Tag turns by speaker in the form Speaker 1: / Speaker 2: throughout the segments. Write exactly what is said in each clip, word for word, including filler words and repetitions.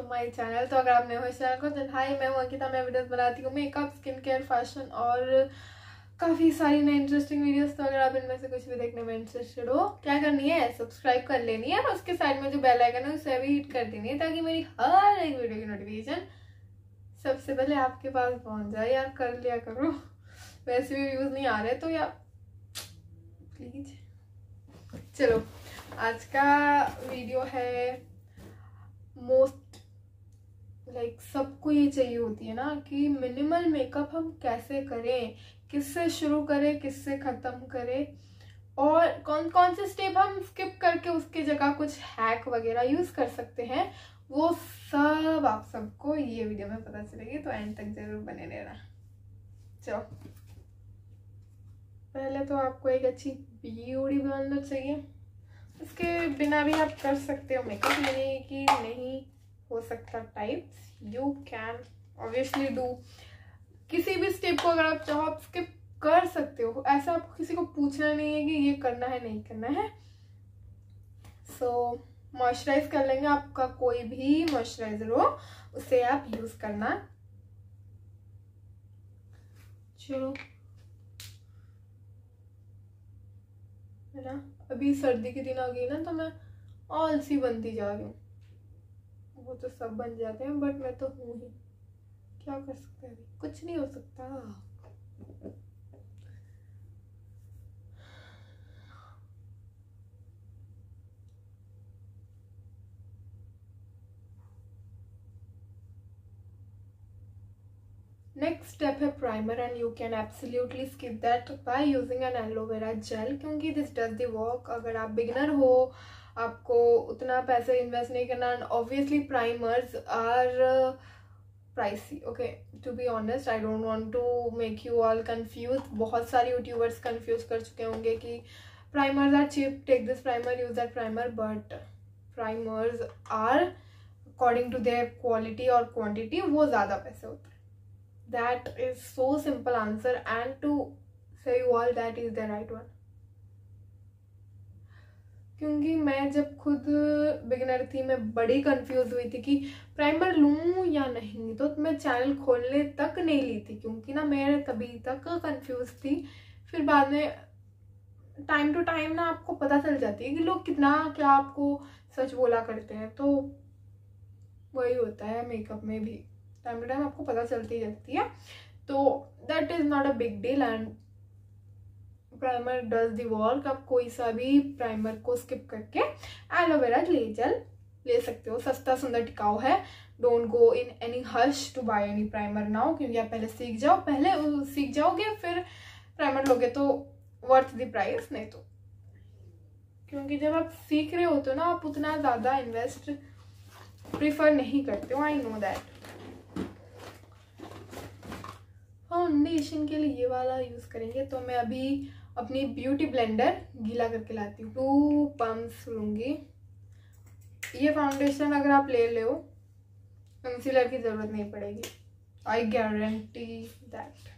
Speaker 1: My channel. तो अगर आप नए हो इस चैनल को तो हाय, मैं हूँ अंकिता। मैं वीडियोस बनाती हूँ मेकअप, स्किन केयर, फैशन और काफ़ी सारी नई इंटरेस्टिंग वीडियोस। तो अगर आप इनमें से कुछ भी देखने में इंटरेस्टेड हो, क्या करनी है, सब्सक्राइब कर लेनी है और उसके साइड में जो बेल आइकन है उसे भी हिट कर देनी है ताकि मेरी हर एक वीडियो की नोटिफिकेशन सबसे पहले आपके पास पहुँच जाए। यार कर लिया करो, वैसे भी व्यूज़ नहीं आ रहे तो यार प्लीज। चलो, आज का वीडियो है मोस्ट लाइक सबको ये चाहिए होती है ना कि मिनिमल मेकअप हम कैसे करें, किससे शुरू करें, किससे खत्म करें और कौन कौन से स्टेप हम स्किप करके उसकी जगह कुछ हैक वगैरह यूज कर सकते हैं, वो सब आप सबको ये वीडियो में पता चलेगी। तो एंड तक जरूर बने रहना। चलो, पहले तो आपको एक अच्छी ब्यूटी ब्लेंडर चाहिए। इसके बिना भी आप कर सकते हो मेकअप, नहीं कि नहीं हो सकता types, you can obviously do. किसी भी स्टेप को अगर आप चाहो आप स्किप कर सकते हो, ऐसा आपको किसी को पूछना नहीं है कि ये करना है नहीं करना है। सो मॉइस्चराइज कर लेंगे, आपका कोई भी मॉइस्चराइजर हो उसे आप यूज करना। चलो है ना, अभी सर्दी के दिन आ गई ना तो मैं आलसी बनती जा रही हूँ। वो तो सब बन जाते हैं बट मैं तो हूँ ही, क्या कर सकते हैं, कुछ नहीं हो सकता। नेक्स्ट स्टेप है primer and you can absolutely skip that by using an aloe vera gel, क्योंकि दिस डज द वर्क। अगर आप बिगिनर हो, आपको उतना पैसे इन्वेस्ट नहीं करना, and obviously primers are pricey. Okay, to be honest I don't want to make you all confuse. बहुत सारे यूट्यूबर्स कंफ्यूज कर चुके होंगे कि primers are cheap, take this primer, use that primer, but primers are according to their quality और quantity वो ज़्यादा पैसे होते हैं। That is so simple answer, and to say you all that is the right one. क्योंकि मैं जब खुद बिगिनर थी मैं बड़ी कंफ्यूज हुई थी कि प्राइमर लूं या नहीं, तो मैं चैनल खोलने तक नहीं ली थी क्योंकि ना मैं तभी तक कंफ्यूज थी। फिर बाद में टाइम टू टाइम ना आपको पता चल जाती है कि लोग कितना क्या आपको सच बोला करते हैं। तो वही होता है मेकअप में भी, टाइम टू टाइम आपको पता चलती रहती है। तो that is not a big deal and primer does the work. आप कोई सा भी प्राइमर को स्किप करके एलोवेरा ग्ले जेल ले सकते हो, सस्ता सुंदर टिकाऊ है। Don't go in any hush to buy any primer now, क्योंकि आप पहले सीख जाओ, पहले सीख जाओगे फिर प्राइमर लोगे तो वर्थ द प्राइस। नहीं तो, क्योंकि जब आप सीख रहे होते हो ना आप उतना ज़्यादा इन्वेस्ट प्रीफर नहीं करते हो, आई नो दैट। फाउंडेशन के लिए ये वाला यूज करेंगे, तो मैं अभी अपनी ब्यूटी ब्लेंडर गीला करके लाती हूँ। टू पम्प्स लूंगी। ये फाउंडेशन अगर आप ले ले हो कंसीलर की जरूरत नहीं पड़ेगी, आई गारंटी दैट।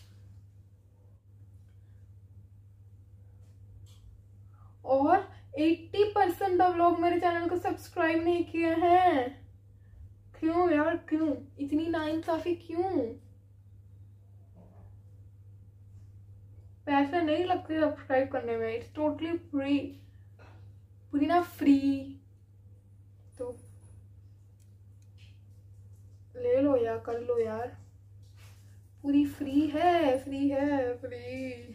Speaker 1: और अस्सी परसेंट ऑफ लोग मेरे चैनल को सब्सक्राइब नहीं किए हैं। क्यों यार, क्यों इतनी नाइंसाफी, क्यों? पैसे नहीं लगते सब्सक्राइब करने में, इट्स टोटली फ्री, पूरी ना फ्री। तो ले लो या कर लो यार, पूरी फ्री है, फ्री है, फ्री।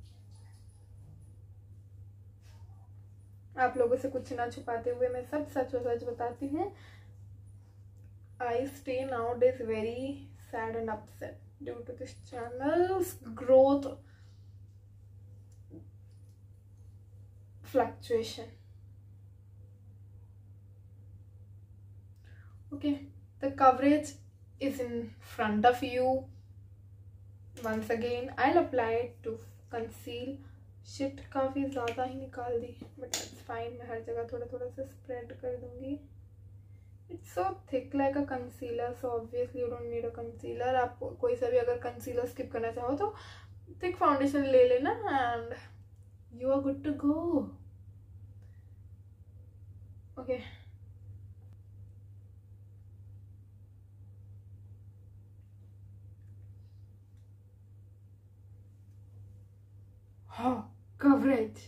Speaker 1: आप लोगों से कुछ ना छुपाते हुए मैं सब सच सच बताती हूँ। I stay nowadays very sad and upset due to this channel's growth fluctuation. Okay, the coverage is in front of you. Once again I'll apply it to conceal. Shit, काफी ज्यादा ही निकाल दी, but that's fine. मैं हर जगह थोड़ा थोड़ा सा spread कर दूंगी। It's so thick like a concealer, so obviously you don't need a concealer. आप कोई सा भी अगर concealer skip करना चाहो तो thick foundation ले लेना and you are good to go. Okay, हाँ, कवरेज।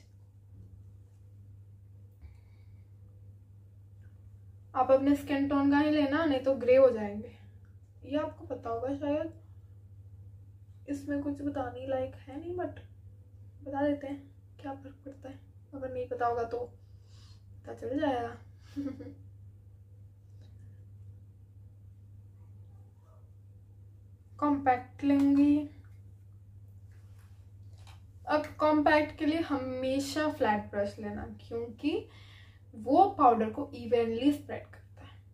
Speaker 1: आप अपने स्किन टोन का ही लेना, नहीं तो ग्रे हो जाएंगे। ये आपको पता होगा शायद, इसमें कुछ बताने लायक है नहीं, बट बता देते हैं, क्या फर्क पड़ता है। अगर नहीं पता होगा तो पता चल जाएगा। कॉम्पैक्ट लेंगी। अब कॉम्पैक्ट के लिए हमेशा फ्लैट ब्रश लेना, क्योंकि वो पाउडर को इवनली स्प्रेड करता है।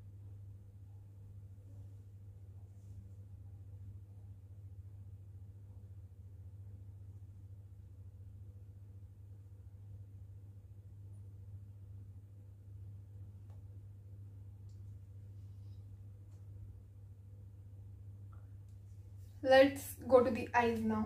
Speaker 1: Let's go to the eyes now.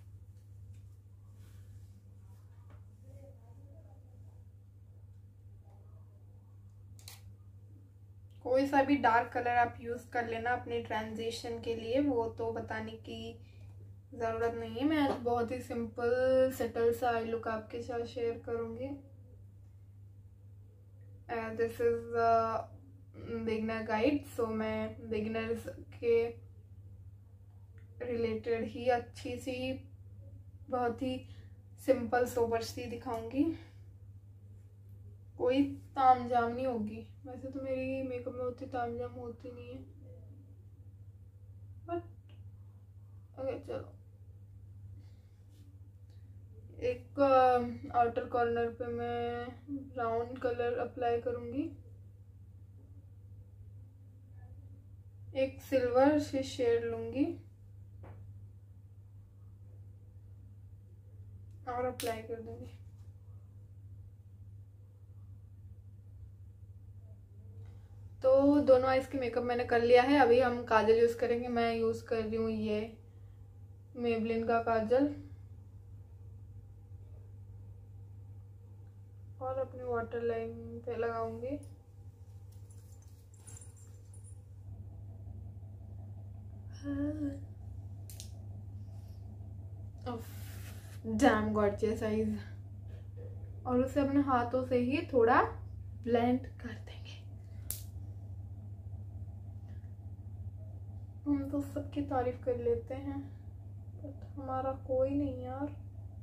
Speaker 1: कोई सा भी डार्क कलर आप यूज कर लेना अपने ट्रांजिशन के लिए, वो तो बताने की जरूरत नहीं है। मैं आज बहुत ही सिंपल सेटल सा आई लुक आपके साथ शेयर करूंगी। This is beginner guide, so मैं बिगिनर्स के रिलेटेड ही अच्छी सी, बहुत ही सिंपल सोबर सी दिखाऊंगी। कोई तामझाम नहीं होगी। वैसे तो मेरी मेकअप में उतनी तामझाम होती नहीं है, बट ओके चलो। एक आउटर कॉर्नर पे मैं ब्राउन कलर अप्लाई करूंगी, एक सिल्वर से शेड लूंगी और अप्लाई कर दूंगी। तो दोनों आइज की मेकअप मैंने कर लिया है। अभी हम काजल यूज करेंगे। मैं यूज कर रही हूँ ये मेबलिन का काजल, और अपनी वाटर लाइन पे लगाऊंगी। Damn gorgeous eyes. और उसे अपने हाथों से ही थोड़ा ब्लेंड कर देंगे। हम तो सबकी तारीफ कर लेते हैं, बट हमारा कोई नहीं यार।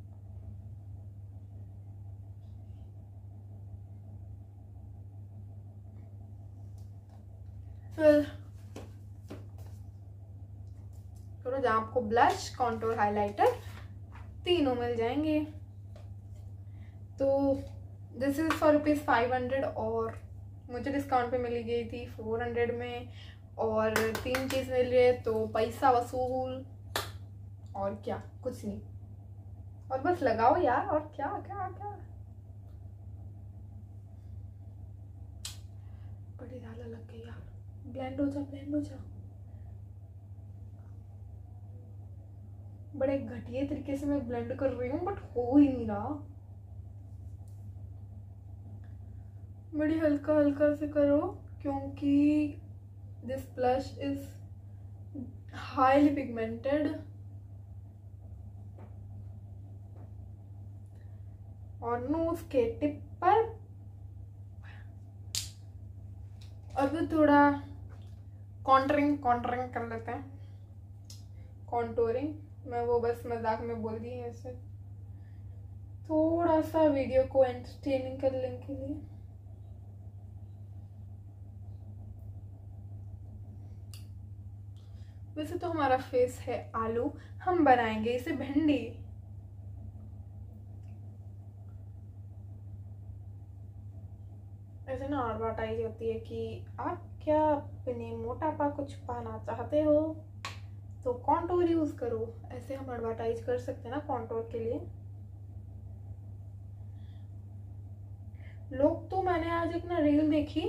Speaker 1: फिर थोड़ा जहाँ आपको ब्लश, कॉन्टूर, हाइलाइटर तीनों मिल जाएंगे। तो this is for rupees five hundred, और मुझे डिस्काउंट पे मिली गई थी फोर हंड्रेड में, और तीन चीज मिल रही है तो पैसा वसूल। और क्या, कुछ नहीं, और बस लगाओ यार। और क्या क्या क्या बड़ी डाला लग गई यार। ब्लेंड हो जा, ब्लेंड हो जा। बड़े घटिया तरीके से मैं ब्लेंड कर रही हूँ, बट हो ही नहीं रहा। बड़ी हल्का हल्का से करो, क्योंकि this blush is highly pigmented. और नोज के टिप पर अब थोड़ा कॉन्टरिंग कॉन्टरिंग कर लेते हैं। कॉन्टोरिंग मैं वो बस मजाक में बोल दी है, ऐसे थोड़ा सा वीडियो को एंटरटेनिंग करने के लिए। वैसे तो हमारा फेस है आलू, हम बनाएंगे इसे भिंडी। ऐसे ना एडवर्टाइज होती है कि आप क्या अपने मोटापा को छुपाना चाहते हो तो कॉन्टूर यूज करो। ऐसे हम एडवर्टाइज कर सकते हैं ना कॉन्टूर के लिए। लोग तो, मैंने आज एक ना रील देखी,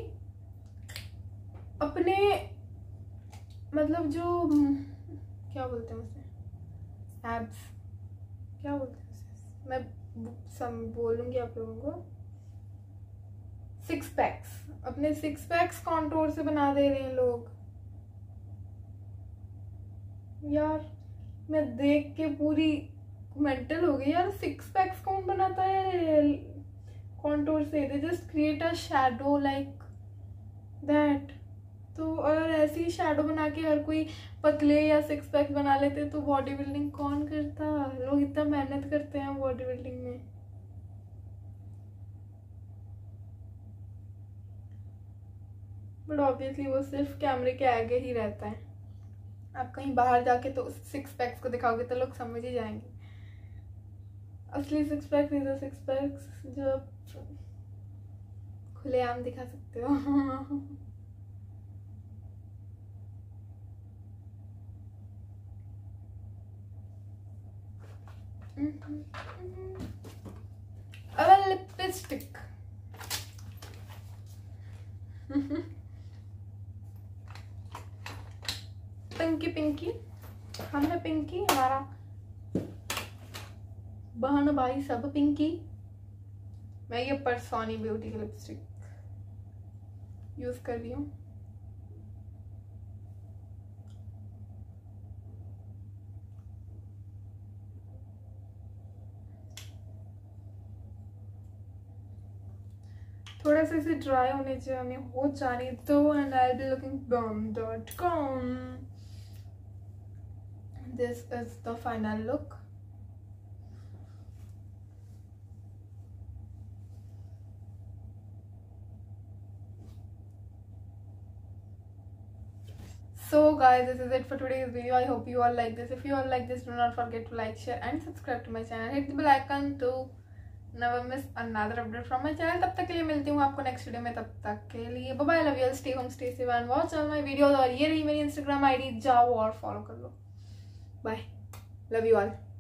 Speaker 1: अपने मतलब जो क्या बोलते हैं उसे, एब्स क्या बोलते हैं उसे, मैं सम बोलूंगी आप लोगों को, सिक्स पैक्स, अपने सिक्स पैक्स कॉन्टूर से बना दे रहे हैं लोग। यार मैं देख के पूरी मेंटल हो गई यार, सिक्स पैक्स कौन बनाता है कॉन्टूर से? They just create a shadow like that. तो अगर ऐसी शैडो बना के हर कोई पतले या सिक्स पैक बना लेते तो बॉडी बिल्डिंग कौन करता? लोग इतना मेहनत करते हैं बॉडी बिल्डिंग में। बट ऑब्वियसली वो सिर्फ कैमरे के आगे ही रहता है। आप कहीं बाहर जाके तो सिक्स पैक्स को दिखाओगे तो लोग समझ ही जाएंगे। असली six packs is six packs जो आप खुलेआम दिखा सकते हो। अब लिपस्टिक पिंकी पिंकी, हम है पिंकी, हमारा बहन भाई सब पिंकी। मैं ये परसोनी ब्यूटी की लिपस्टिक यूज कर रही हूँ। थोड़ा सा इसे ड्राई होने चाहिए हो जाने तो, and I will be looking bum dot com. This is the final look. So guys, this is it for today's video. I hope you all like this. If you all like this, do not forget to like, share and subscribe to my channel. Hit the bell icon to never miss another update from my channel. तब तक के लिए मिलती हूँ आपको next video में। तब तक के लिए bye bye, love you all, stay home stay safe and watch all my videos. और ये रही मेरी इंस्टाग्राम आईडी, जाओ और फॉलो कर लो। Bye, love you all.